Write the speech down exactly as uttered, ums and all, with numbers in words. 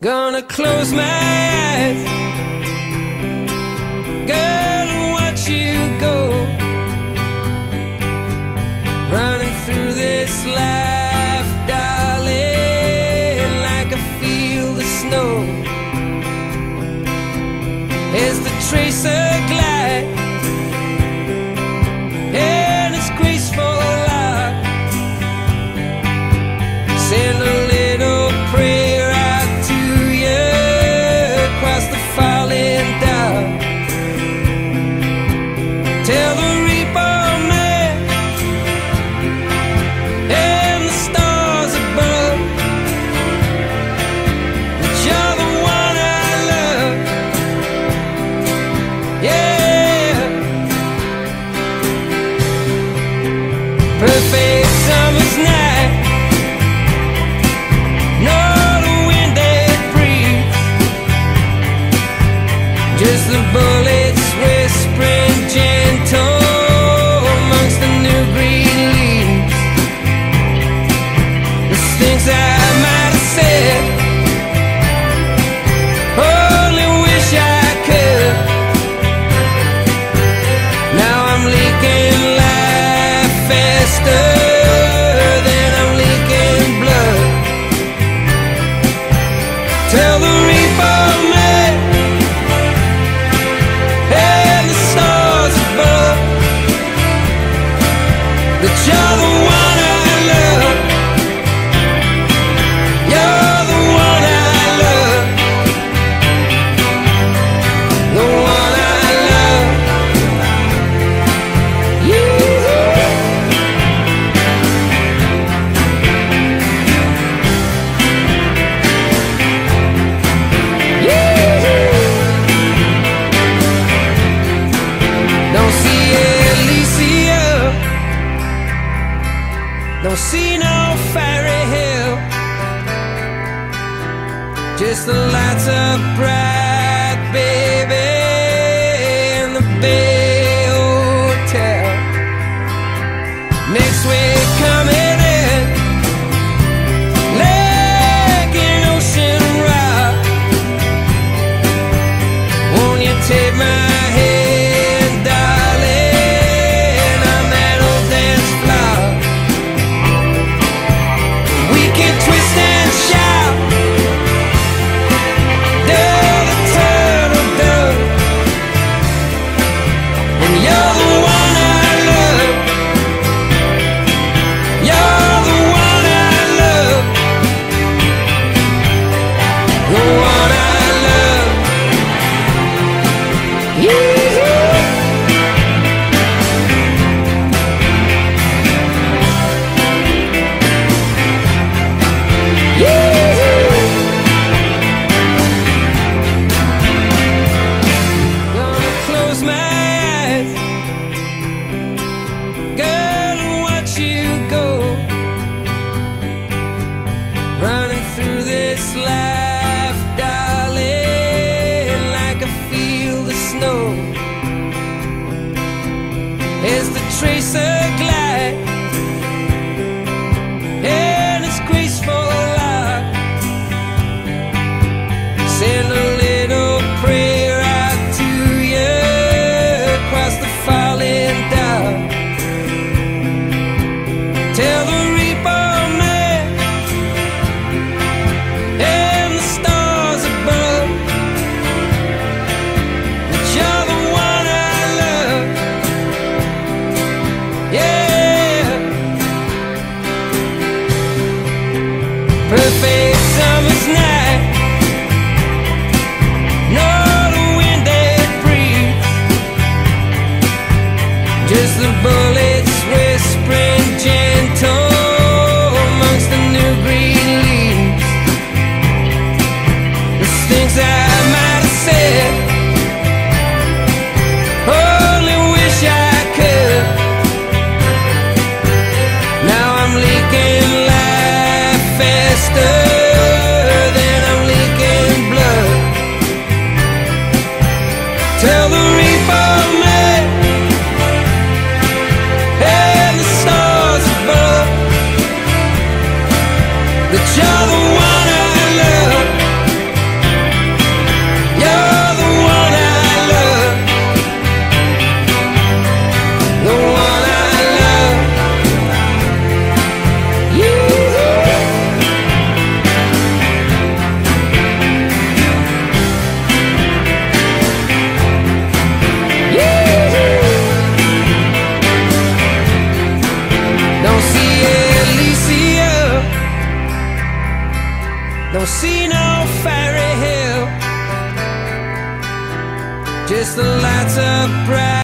Gonna close my eyes, girl, and watch you go, running through this life, darling, like I feel the snow. As the tracer glides in its graceful arc, send a little prayer out to you across the falling dark. Tell the reaper man and the stars above that you're the one I love. Yeah, perfect summer's night, just the bullets whispering gentle amongst the new green leaves. There's things I might have said, only wish I could. Now I'm leaking life faster than I'm leaking blood. Tell the reaper man and the stars above that you're the one I love. You're the one I love. The one I love. Yeah. Don't see Elysia, don't see no fairy hill, just the lights of bright, baby, in the Bay Hotel. Next week coming in like an ocean rock. Won't you take my hand, darling, on that old dance floor? We can twist and shout, do the turtle dove, and you're the one I love. You're the one I love. The one I love. Yeah. Gonna close my eyes, girl, and watch you go, running through this life, darling, like I feel the snow. As the tracer glides in its graceful arc, send a little prayer out to you across the falling dark. Tell the reaper man and the stars above that you're the one I love. Yeah. Don't see no fairy hill, just the lights of bright